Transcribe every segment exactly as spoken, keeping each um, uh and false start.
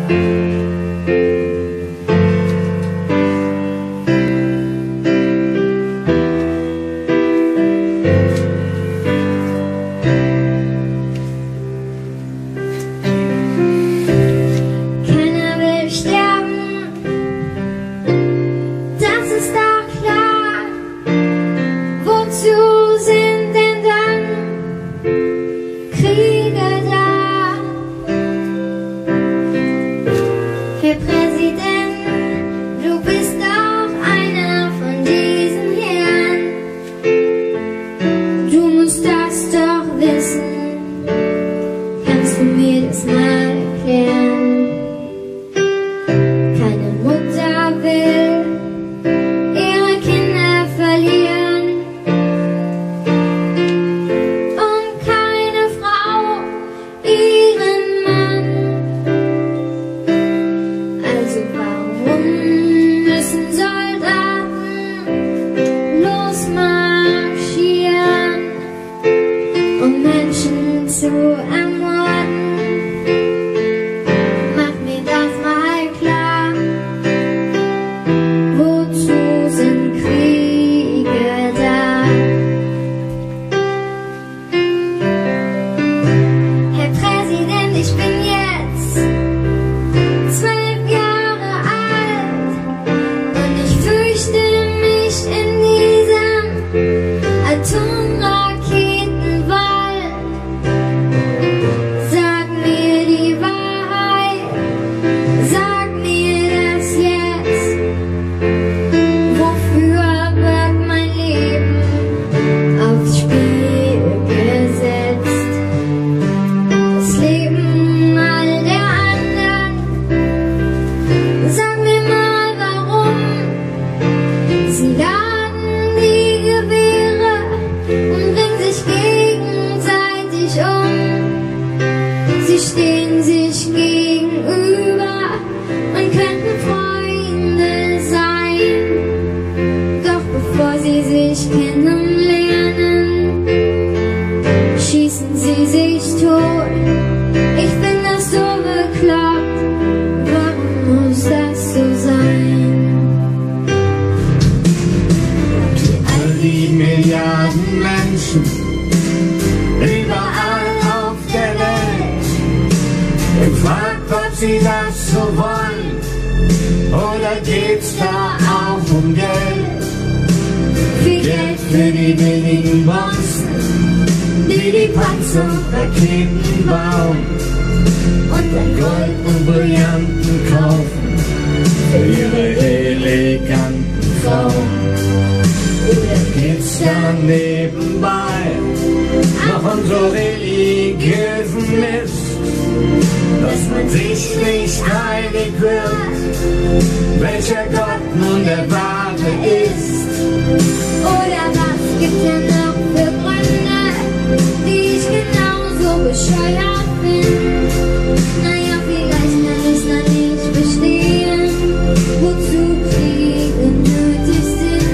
Herr Präsident, du bist doch einer von diesen Herren. Du musst das doch wissen. Kannst du mir das mal erklären? Keine Mutter will ihre Kinder verlieren und keine Frau ihren Mann. Also warum müssen Soldaten losmarschieren, um Menschen zu ermorden? Mach mir das mal klar. Wozu sind Kriege da? Herr Präsident, ich bin jetzt zwölf Jahre alt und ich fürchte mich in diesem Atomraketenwald. Sag mir die Wahrheit, sag mir das jetzt. Wofür wird mein Leben aufs Spiel gesetzt? Das Leben all der anderen. Sag mir mal warum. Sie laden die Gewehre und bringen sich gegenseitig um. Sie stehen sich gegenüber und könnten Freunde sein. Doch bevor sie sich kennenlernen, schießen sie sich tot. Ich finde das so bekloppt. Warum muss das so sein? All die Milliarden Menschen überall auf der Welt, gefragt, ob sie das so wollen, oder geht's da auch um Geld? Viel Geld für die wenigen Bonzen, die die Panzer und Raketen bauen und dann Gold und Brillanten kaufen für ihre eleganten Frauen. Oder geht's da nebenbei noch um so religiösen Mist, dass man sich nicht einig wird, welcher Gott nun der wahre ist? Oder was gibt's denn noch für Gründe, die ich genauso bescheuert bin? Naja, vielleicht kann ich dann nicht verstehen, wozu Kriege nötig sind.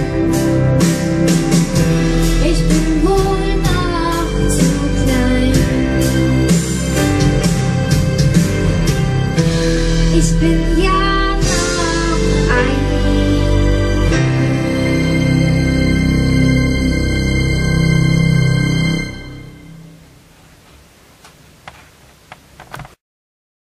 Ich bin wohl noch zu klein. Ich bin ja